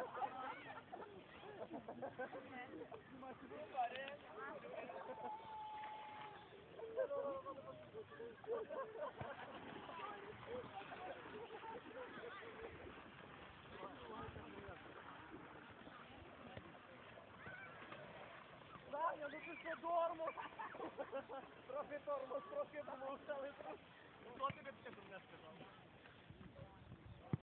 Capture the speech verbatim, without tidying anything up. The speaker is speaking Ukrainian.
Саня, ну ти що тормоз? Трохи тормоз, трохи помовчали. Хто тобі таке дурне сказав?